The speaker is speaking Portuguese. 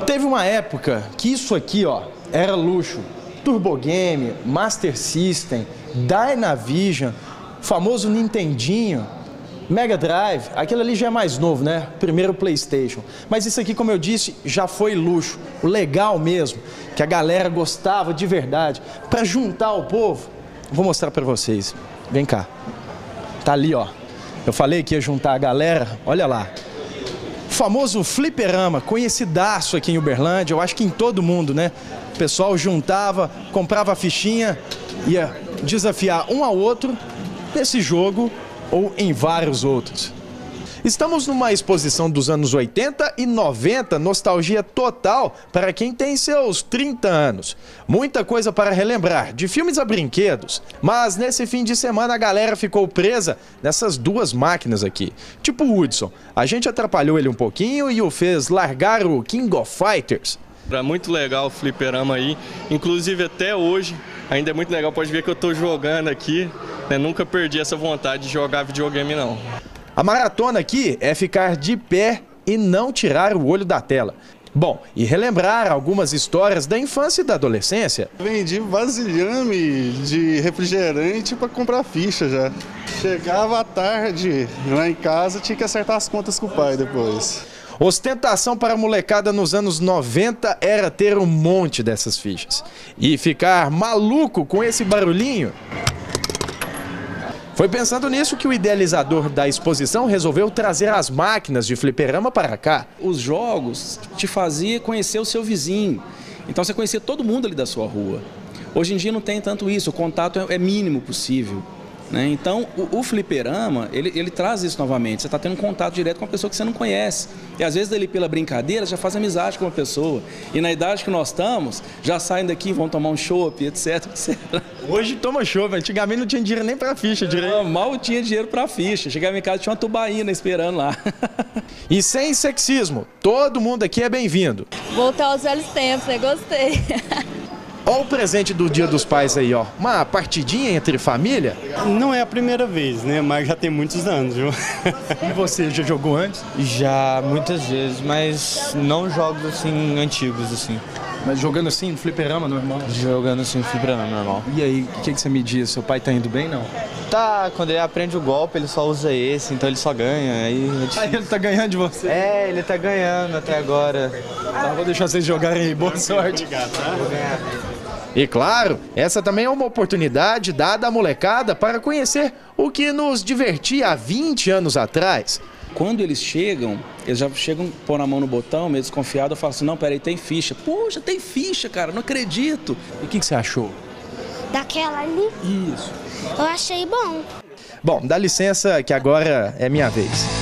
Teve uma época que isso aqui, ó, era luxo. Turbo Game, Master System, Dynavision, famoso Nintendinho, Mega Drive, aquilo ali já é mais novo, né? Primeiro PlayStation. Mas isso aqui, como eu disse, já foi luxo. O legal mesmo, que a galera gostava de verdade. Para juntar o povo, vou mostrar para vocês. Vem cá. Tá ali, ó. Eu falei que ia juntar a galera, olha lá. O famoso fliperama, conhecidaço aqui em Uberlândia, eu acho que em todo mundo, né? O pessoal juntava, comprava a fichinha, ia desafiar um ao outro nesse jogo ou em vários outros. Estamos numa exposição dos anos 80 e 90, nostalgia total para quem tem seus 30 anos. Muita coisa para relembrar, de filmes a brinquedos. Mas nesse fim de semana a galera ficou presa nessas duas máquinas aqui. Tipo o Hudson, a gente atrapalhou ele um pouquinho e o fez largar o King of Fighters. É muito legal o fliperama aí, inclusive até hoje, ainda é muito legal, pode ver que eu estou jogando aqui, né? Nunca perdi essa vontade de jogar videogame não. A maratona aqui é ficar de pé e não tirar o olho da tela. Bom, e relembrar algumas histórias da infância e da adolescência. Vendi vasilhame de refrigerante para comprar ficha já. Chegava à tarde lá em casa, tinha que acertar as contas com o pai depois. Ostentação para a molecada nos anos 90 era ter um monte dessas fichas. E ficar maluco com esse barulhinho. Foi pensando nisso que o idealizador da exposição resolveu trazer as máquinas de fliperama para cá. Os jogos te faziam conhecer o seu vizinho. Então você conhecia todo mundo ali da sua rua. Hoje em dia não tem tanto isso, o contato é mínimo possível. Né? Então, o fliperama, ele traz isso novamente. Você está tendo um contato direto com uma pessoa que você não conhece. E às vezes, dali pela brincadeira, já faz amizade com uma pessoa. E na idade que nós estamos, já saem daqui, vão tomar um chopp, etc, etc. Hoje toma chopp, antigamente não tinha dinheiro nem para ficha direito. Mal tinha dinheiro para ficha. Chegava em casa, tinha uma tubaína esperando lá. E sem sexismo, todo mundo aqui é bem-vindo. Voltar aos velhos tempos, né? Gostei. Olha o presente do Dia dos Pais aí, ó. Uma partidinha entre família. Não é a primeira vez, né? Mas já tem muitos anos, viu? E você, já jogou antes? Já, muitas vezes, mas não jogos assim, antigos, assim. Mas jogando assim, no fliperama normal? Jogando assim, no fliperama normal. E aí, o que você me diz? Seu pai tá indo bem, não? Tá, quando ele aprende o golpe, ele só usa esse, então ele só ganha. Aí ele tá ganhando de você? É, ele tá ganhando até agora. Então, vou deixar vocês jogarem aí, boa sorte. Obrigado, tá? Vou ganhar. E claro, essa também é uma oportunidade dada à molecada para conhecer o que nos divertia há 20 anos atrás. Quando eles já chegam, pôr a mão no botão, meio desconfiado, eu falo assim, não, peraí, tem ficha. Poxa, tem ficha, cara, não acredito. E o que você achou? Daquela ali? Isso. Eu achei bom. Bom, dá licença que agora é minha vez.